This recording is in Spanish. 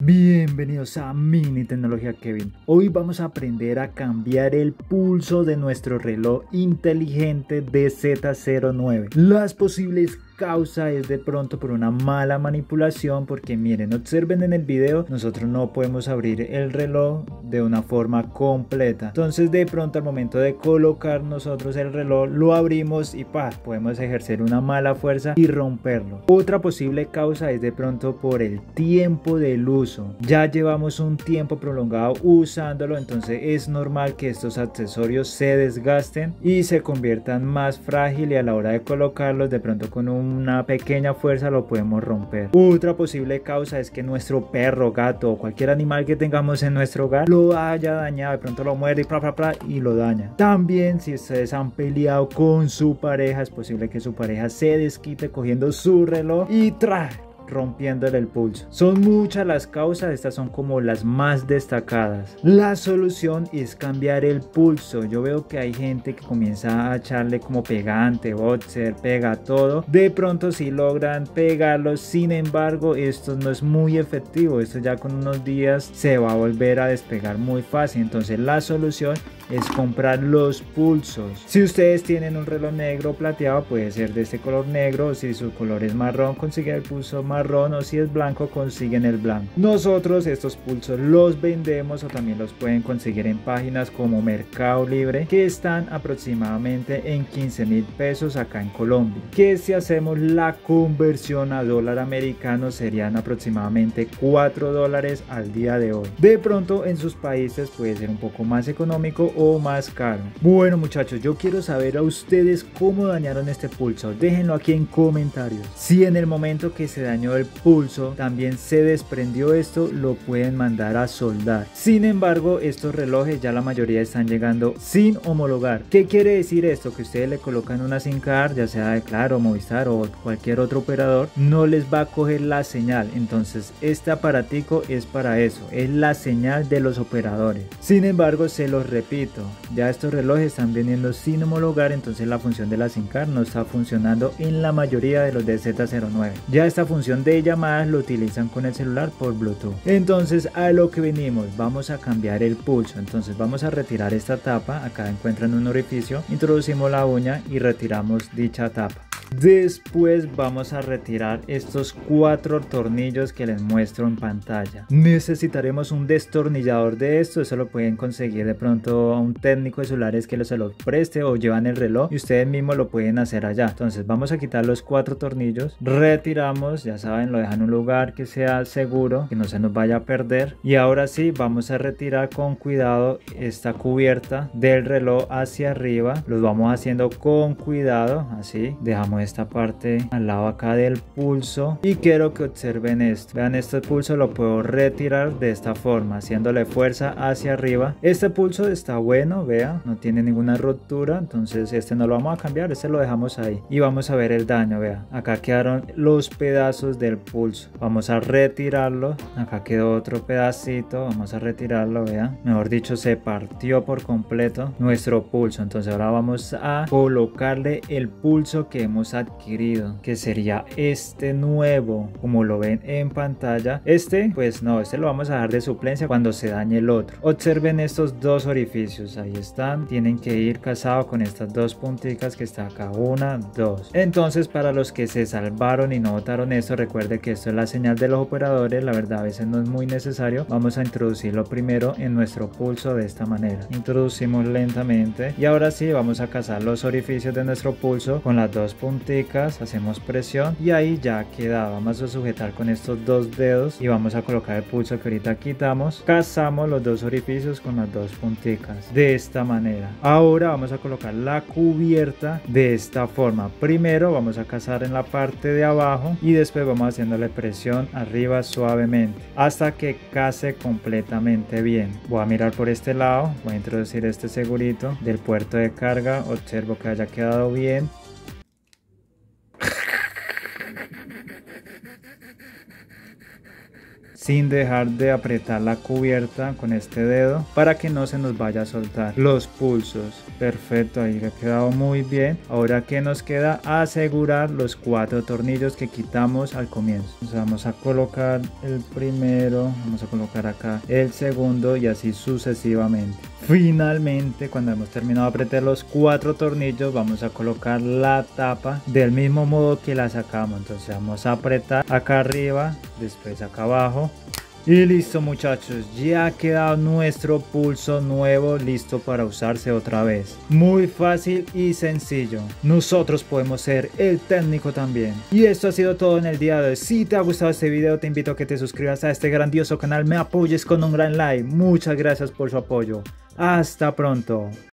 Bienvenidos a Mini Tecnología Kevin. Hoy vamos a aprender a cambiar el pulso de nuestro reloj inteligente DZ09. Las posibles causas es de pronto por una mala manipulación, porque miren, observen en el video, nosotros no podemos abrir el reloj de una forma completa. Entonces de pronto al momento de colocar nosotros el reloj lo abrimos y podemos ejercer una mala fuerza y romperlo. Otra posible causa es de pronto por el tiempo del uso. Ya llevamos un tiempo prolongado usándolo, entonces es normal que estos accesorios se desgasten y se conviertan más frágiles, y a la hora de colocarlos de pronto con una pequeña fuerza lo podemos romper. Otra posible causa es que nuestro perro, gato o cualquier animal que tengamos en nuestro hogar lo haya dañado, de pronto lo muerde y lo daña. También si ustedes han peleado con su pareja, es posible que su pareja se desquite cogiendo su reloj y rompiéndole el pulso. Son muchas las causas, estas son como las más destacadas. La solución es cambiar el pulso. Yo veo que hay gente que comienza a echarle como pegante, boxer, pega todo. De pronto sí logran pegarlo, sin embargo esto no es muy efectivo. Esto ya con unos días se va a volver a despegar muy fácil. Entonces la solución es comprar los pulsos. Si ustedes tienen un reloj negro o plateado, puede ser de este color negro, o si su color es marrón, consiguen el pulso marrón, o si es blanco, consiguen el blanco. Nosotros estos pulsos los vendemos, o también los pueden conseguir en páginas como Mercado Libre, que están aproximadamente en 15.000 pesos acá en Colombia, que si hacemos la conversión a dólar americano serían aproximadamente $4 al día de hoy. De pronto en sus países puede ser un poco más económico o más caro. Bueno muchachos, yo quiero saber a ustedes cómo dañaron este pulso. Déjenlo aquí en comentarios. Si en el momento que se dañó el pulso también se desprendió esto, lo pueden mandar a soldar. Sin embargo, estos relojes ya la mayoría están llegando sin homologar. ¿Qué quiere decir esto? Que ustedes le colocan una SIM card, ya sea de Claro, Movistar o cualquier otro operador, no les va a coger la señal. Entonces este aparatico es para eso, es la señal de los operadores. Sin embargo, se los repito, ya estos relojes están viniendo sin homologar, entonces la función de la SIM card no está funcionando en la mayoría de los DZ09. Ya esta función de llamadas lo utilizan con el celular por Bluetooth. Entonces a lo que venimos, vamos a cambiar el pulso. Entonces vamos a retirar esta tapa. Acá encuentran un orificio, introducimos la uña y retiramos dicha tapa. Después vamos a retirar estos 4 tornillos que les muestro en pantalla. Necesitaremos un destornillador de esto. Eso lo pueden conseguir de pronto a un técnico de celulares que se lo preste, o llevan el reloj y ustedes mismos lo pueden hacer allá. Entonces vamos a quitar los 4 tornillos, retiramos, ya saben, lo dejan en un lugar que sea seguro, que no se nos vaya a perder. Y ahora sí, vamos a retirar con cuidado esta cubierta del reloj hacia arriba. Los vamos haciendo con cuidado, así. Dejamos esta parte al lado acá del pulso y quiero que observen esto. Vean, este pulso lo puedo retirar de esta forma, haciéndole fuerza hacia arriba. Este pulso está bueno, vea, no tiene ninguna rotura, entonces este no lo vamos a cambiar, este lo dejamos ahí y vamos a ver el daño. Vea, acá quedaron los pedazos del pulso, vamos a retirarlo. Acá quedó otro pedacito, vamos a retirarlo. Vea, mejor dicho, se partió por completo nuestro pulso. Entonces ahora vamos a colocarle el pulso que hemos adquirido, que sería este nuevo, como lo ven en pantalla. Este pues no, este lo vamos a dejar de suplencia cuando se dañe el otro. Observen estos dos orificios, ahí están, tienen que ir casados con estas dos punticas que está acá, 1, 2. Entonces para los que se salvaron y no botaron esto, recuerde que esto es la señal de los operadores, la verdad a veces no es muy necesario. Vamos a introducirlo primero en nuestro pulso de esta manera, introducimos lentamente y ahora sí vamos a casar los orificios de nuestro pulso con las dos punticas, hacemos presión y ahí ya queda. Vamos a sujetar con estos dos dedos y vamos a colocar el pulso que ahorita quitamos, casamos los dos orificios con las dos punticas de esta manera. Ahora vamos a colocar la cubierta de esta forma. Primero vamos a casar en la parte de abajo y después vamos haciéndole presión arriba suavemente hasta que case completamente bien. Voy a mirar por este lado, voy a introducir este segurito del puerto de carga, observo que haya quedado bien. sin dejar de apretar la cubierta con este dedo para que no se nos vaya a soltar los pulsos. Perfecto, ahí ha quedado muy bien. Ahora que nos queda asegurar los 4 tornillos que quitamos al comienzo. Entonces vamos a colocar el primero, vamos a colocar acá el segundo y así sucesivamente. Finalmente, cuando hemos terminado de apretar los 4 tornillos, vamos a colocar la tapa del mismo modo que la sacamos. Entonces vamos a apretar acá arriba, después acá abajo. Y listo, muchachos, ya ha quedado nuestro pulso nuevo listo para usarse otra vez. Muy fácil y sencillo. Nosotros podemos ser el técnico también. Y esto ha sido todo en el día de hoy. Si te ha gustado este video, te invito a que te suscribas a este grandioso canal, me apoyes con un gran like. Muchas gracias por su apoyo. Hasta pronto.